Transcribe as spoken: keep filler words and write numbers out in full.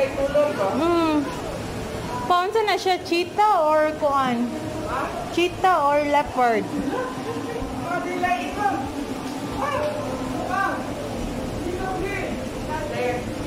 Hmm. Paunsa na siya, cheetah or kuan? Cheetah or leopard? Ah,